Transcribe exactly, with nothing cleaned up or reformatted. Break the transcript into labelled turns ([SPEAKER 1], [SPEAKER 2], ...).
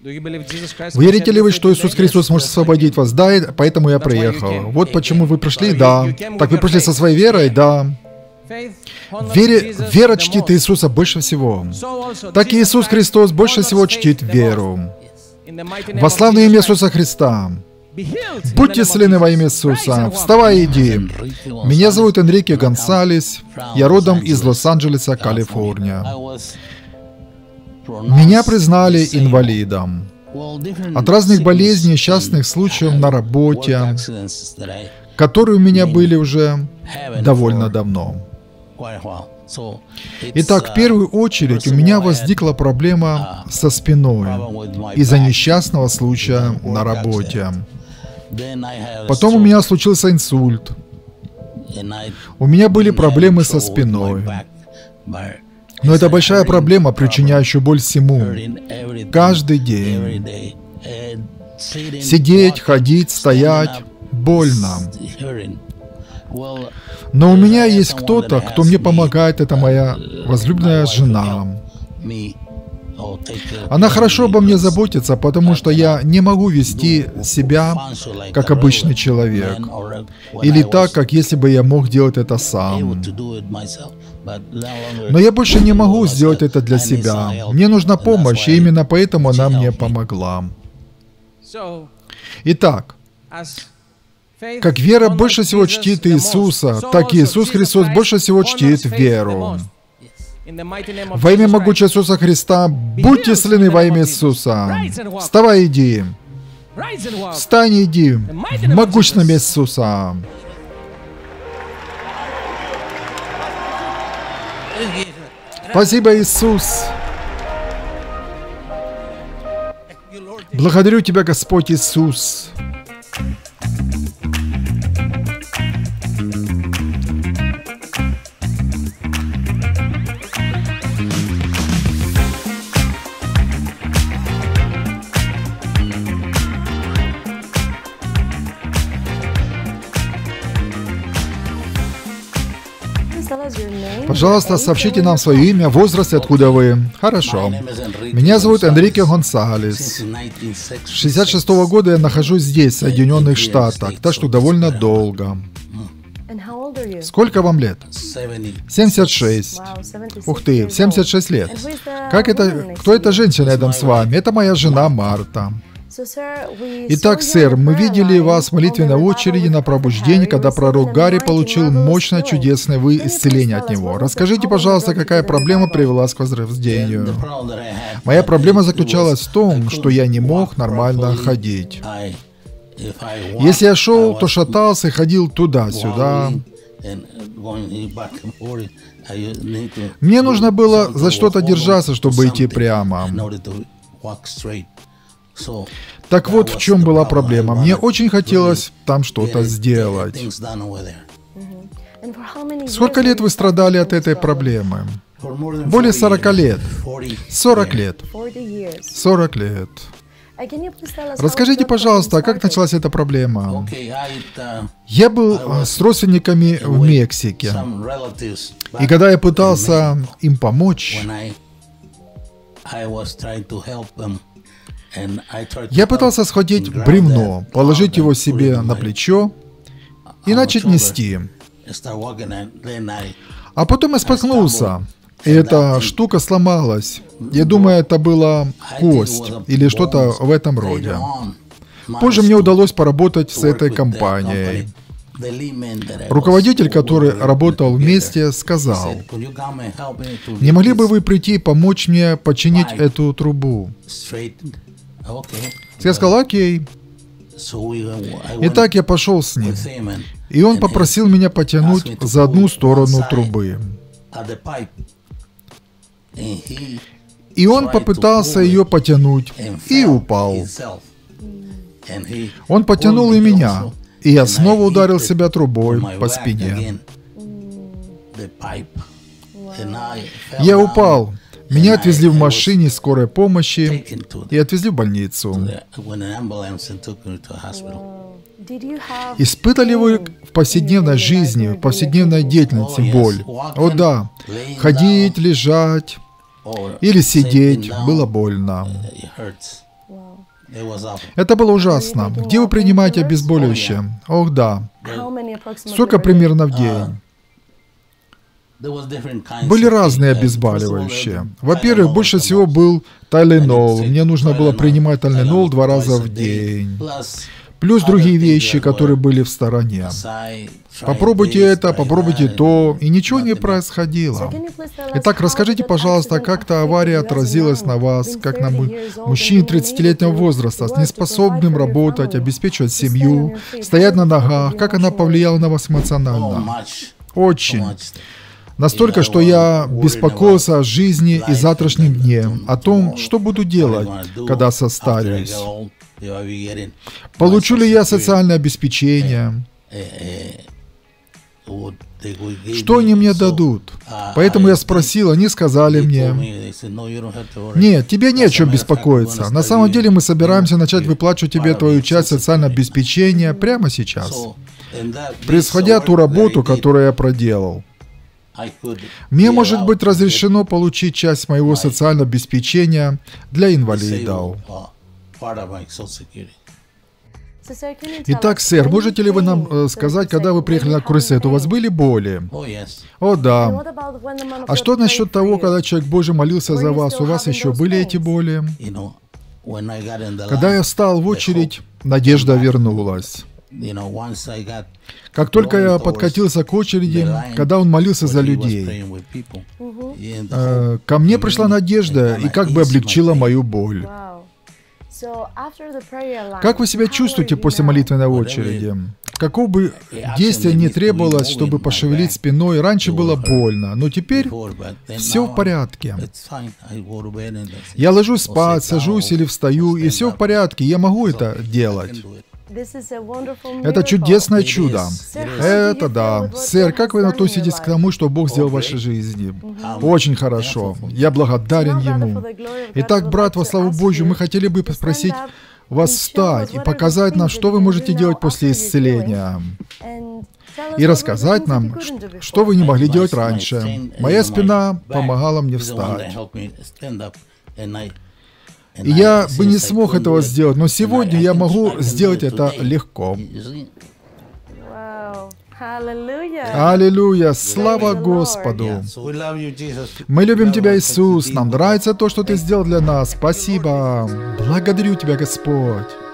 [SPEAKER 1] Верите ли вы, что Иисус Христос может освободить вас? Да, поэтому я приехал. Вот почему вы пришли? Да. Так вы пришли со своей верой? Да. Вере, вера чтит Иисуса больше всего. Так и Иисус Христос больше всего чтит веру. Во славное имя Иисуса Христа. Будьте исцелены во имя Иисуса. Вставай и иди. Меня зовут Энрике Гонсалес. Я родом из Лос-Анджелеса, Калифорния. Меня признали инвалидом. От разных болезней, несчастных случаев на работе, которые у меня были уже довольно давно. Итак, в первую очередь у меня возникла проблема со спиной из-за несчастного случая на работе. Потом у меня случился инсульт. У меня были проблемы со спиной. Но это большая проблема, причиняющая боль всему. Каждый день. Сидеть, ходить, стоять. Больно. Но у меня есть кто-то, кто мне помогает. Это моя возлюбленная жена. Она хорошо обо мне заботится, потому что я не могу вести себя как обычный человек. Или так, как если бы я мог делать это сам. Но я больше не могу сделать это для себя. Мне нужна помощь, и именно поэтому она мне помогла. Итак, как вера больше всего чтит Иисуса, так и Иисус Христос больше всего чтит веру. Во имя могучего Иисуса Христа, будьте исцелены во имя Иисуса. Вставай и иди. Встань и иди. В могущественном имя Иисуса. Спасибо, Иисус. Благодарю Тебя, Господь Иисус. Пожалуйста, сообщите нам свое имя, возраст и откуда вы. Хорошо. Меня зовут Энрике Гонсалес. С шестьдесят шестого года я нахожусь здесь, в Соединенных Штатах, так что довольно долго. Сколько вам лет? семьдесят шесть. Ух ты, семьдесят шесть лет. Как это? Кто эта женщина рядом с вами? Это моя жена Марта. Итак, сэр, мы видели вас в молитвенной очереди на пробуждение, когда пророк Гарри получил мощное чудесное исцеление от него. Расскажите, пожалуйста, какая проблема привела к возрождению? Моя проблема заключалась в том, что я не мог нормально ходить. Если я шел, то шатался и ходил туда-сюда. Мне нужно было за что-то держаться, чтобы идти прямо. Так вот, в чем была проблема. Мне очень хотелось там что-то сделать. Сколько лет вы страдали от этой проблемы? Более сорока лет. сорок лет. сорок лет. Расскажите, пожалуйста, как началась эта проблема? Я был с родственниками в Мексике. И когда я пытался им помочь, я пытался схватить бревно, положить его себе на плечо и начать нести. А потом я споткнулся, и эта штука сломалась. Я думаю, это была кость или что-то в этом роде. Позже мне удалось поработать с этой компанией. Руководитель, который работал вместе, сказал: «Не могли бы вы прийти и помочь мне починить эту трубу?» Я сказал: «Окей». Итак, я пошел с ним, и он попросил меня потянуть за одну сторону трубы. И он попытался ее потянуть и упал. Он потянул и меня, и я снова ударил себя трубой по спине. Я упал. Меня отвезли в машине скорой помощи и отвезли в больницу. Испытали вы в повседневной жизни, в повседневной деятельности боль? О да, ходить, лежать или сидеть было больно. Это было ужасно. Где вы принимаете обезболивающее? Ох, да. Сколько примерно в день? Были разные обезболивающие. Во-первых, больше всего был Тайленол. Мне нужно было принимать Тайленол два раза в день. Плюс другие вещи, которые были в стороне. Попробуйте это, попробуйте то, и ничего не происходило. Итак, расскажите, пожалуйста, как эта авария отразилась на вас, как на мужчине тридцатилетнего возраста, с неспособным работать, обеспечивать семью, стоять на ногах, как она повлияла на вас эмоционально? Очень. Настолько, что я беспокоился о жизни и завтрашнем дне, о том, что буду делать, когда состарюсь. Получу ли я социальное обеспечение? Что они мне дадут? Поэтому я спросил, они сказали мне: нет, тебе не о чем беспокоиться. На самом деле мы собираемся начать выплачивать тебе твою часть социального обеспечения прямо сейчас, превосходя ту работу, которую я проделал. Мне может быть разрешено получить часть моего социального обеспечения для инвалидов. Итак, сэр, можете ли вы нам э, сказать, когда вы приехали на Крусет, у вас были боли? О, да. А что насчет того, когда человек Божий молился за вас, у вас еще были эти боли? Когда я встал в очередь, надежда вернулась. Как только я подкатился к очереди, когда он молился за людей, э, ко мне пришла надежда и как бы облегчила мою боль. Как вы себя чувствуете после молитвенной очереди? Какого бы действия ни требовалось, чтобы пошевелить спиной, раньше было больно, но теперь все в порядке. Я ложусь спать, сажусь или встаю, и все в порядке, я могу это делать. Это чудесное чудо. Это да. Сэр, как вы относитесь к тому, что Бог сделал в вашей жизни? Очень хорошо. Я благодарен Ему. Итак, брат, во славу Божью, мы хотели бы попросить вас встать и показать нам, что вы можете делать после исцеления. И рассказать нам, что вы не могли делать раньше. Моя спина помогала мне встать. И я бы не смог этого сделать, но сегодня я могу сделать это легко. Аллилуйя! Слава Господу! Мы любим Тебя, Иисус. Нам нравится то, что Ты сделал для нас. Спасибо. Благодарю Тебя, Господь.